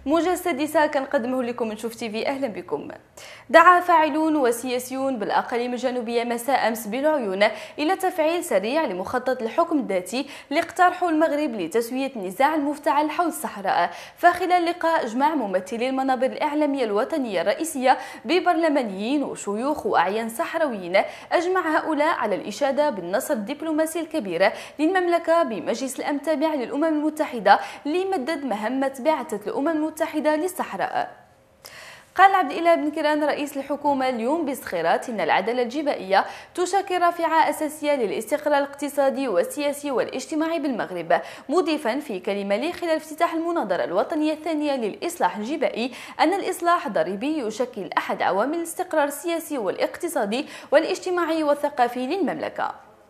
موجة سادسة كنقدمه لكم من شوف تيفي. أهلا بكم. دعا فاعلون وسياسيون بالأقاليم الجنوبية مساء أمس بالعيون إلى تفعيل سريع لمخطط الحكم الذاتي اللي اقترحه المغرب لتسوية النزاع المفتعل حول الصحراء. فخلال لقاء أجمع ممثلي المنابر الإعلامية الوطنية الرئيسية ببرلمانيين وشيوخ وأعيان صحراويين، أجمع هؤلاء على الإشادة بالنصر الدبلوماسي الكبير للمملكة بمجلس الأمن التابع للأمم المتحدة اللي مدد مهمة بعثة الأمم المتحدة للصحراء. قال عبد الإله بن كيران رئيس الحكومة اليوم بصخيرات إن العدالة الجبائية تشكل رافعة أساسية للاستقرار الاقتصادي والسياسي والاجتماعي بالمغرب، مضيفا في كلمة لي خلال افتتاح المناظرة الوطنية الثانية للإصلاح الجبائي أن الإصلاح الضريبي يشكل أحد عوامل الاستقرار السياسي والاقتصادي والاجتماعي والثقافي للمملكة.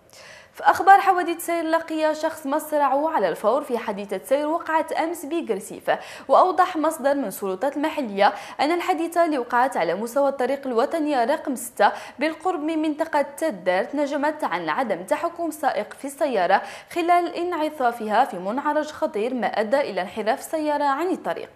في أخبار حوادث سير، لقي شخص مصرعه على الفور في حادثة سير وقعت أمس بقرسيف. وأوضح مصدر من السلطات المحلية أن الحادثة اللي وقعت على مستوى الطريق الوطنية رقم 6 بالقرب من منطقة تدارت نجمت عن عدم تحكم سائق في السيارة خلال انعطافها في منعرج خطير، ما أدى إلى انحراف السيارة عن الطريق.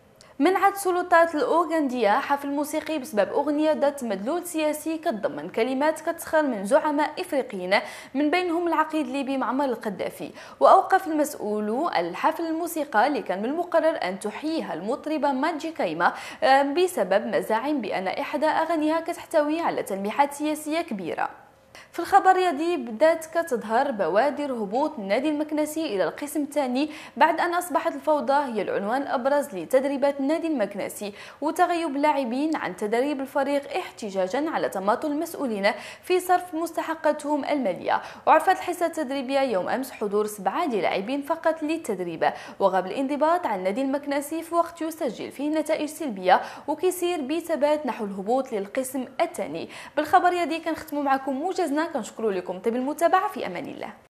منعت السلطات الأوغندية حفل موسيقي بسبب أغنية ذات مدلول سياسي كتضمن كلمات كتسخر من زعماء إفريقيين من بينهم العقيد الليبي معمر القذافي. وأوقف المسؤول الحفل الموسيقى اللي كان من المقرر أن تحييها المطربة ماجي كايما بسبب مزاعم بأن إحدى أغانيها كتحتوي على تلميحات سياسية كبيرة. في الخبر الرياضي، بدات كتظهر بوادر هبوط النادي المكنسي الى القسم الثاني بعد ان اصبحت الفوضى هي العنوان الابرز لتدريبات النادي المكنسي وتغيب اللاعبين عن تدريب الفريق احتجاجا على تماطل المسؤولين في صرف مستحقاتهم الماليه. وعرفت الحصه التدريبيه يوم امس حضور 7 لاعبين فقط للتدريب، وغاب الانضباط عن النادي المكنسي في وقت يسجل فيه نتائج سلبيه وكيسير بثبات نحو الهبوط للقسم الثاني. بالخبر الرياضي كنختموا معكم موجزنا، كنشكروا لكم طيب المتابعه، في امان الله.